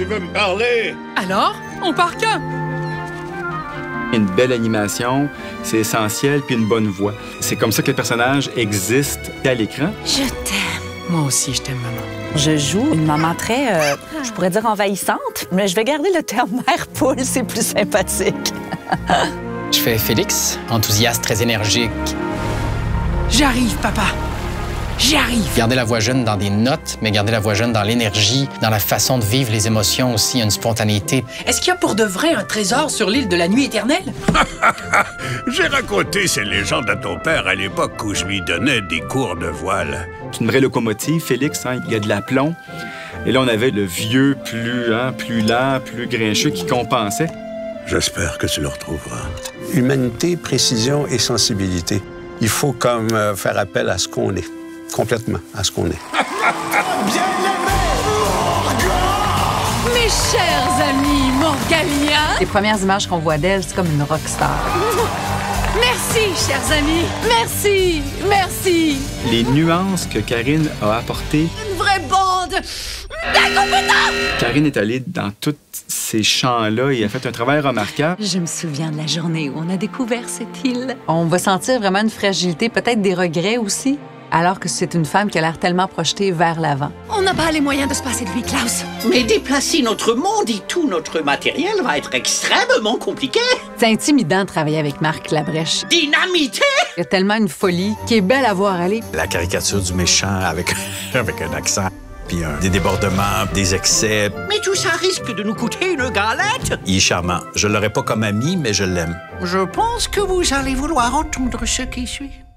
veut me parler. Alors, on part quand? Une belle animation, c'est essentiel, puis une bonne voix. C'est comme ça que le personnage existe à l'écran. Je t'aime. Moi aussi, je t'aime, maman. Je joue une maman très, je pourrais dire envahissante, mais je vais garder le terme mère poule, c'est plus sympathique. Je fais Félix, enthousiaste, très énergique. J'arrive, papa. J'arrive. Garder la voix jeune dans des notes, mais garder la voix jeune dans l'énergie, dans la façon de vivre les émotions aussi, une spontanéité. Est-ce qu'il y a pour de vrai un trésor sur l'île de la nuit éternelle? J'ai raconté ces légendes à ton père à l'époque où je lui donnais des cours de voile. C'est une vraie locomotive, Félix, hein, il y a de l'aplomb. Et là, on avait le vieux plus lent, plus grincheux qui compensait. J'espère que tu le retrouveras. Humanité, précision et sensibilité. Il faut comme faire appel à ce qu'on est. Complètement à ce qu'on est. Mes chers amis Morgaliens! Les premières images qu'on voit d'elle, c'est comme une rockstar. Merci, chers amis! Merci! Merci! Les nuances que Karine a apportées. Une vraie bande d'incompétents! Karine est allée dans tous ces champs-là et a fait un travail remarquable. Je me souviens de la journée où on a découvert cette île. On va sentir vraiment une fragilité, peut-être des regrets aussi, alors que c'est une femme qui a l'air tellement projetée vers l'avant. On n'a pas les moyens de se passer de lui, Klaus. Mais déplacer notre monde et tout notre matériel va être extrêmement compliqué. C'est intimidant de travailler avec Marc Labrèche. Dynamité! Il y a tellement une folie qui est belle à voir aller. La caricature du méchant avec un accent, puis des débordements, des excès. Mais tout ça risque de nous coûter une galette. Il est charmant. Je l'aurais pas comme ami, mais je l'aime. Je pense que vous allez vouloir entendre ce qui suit.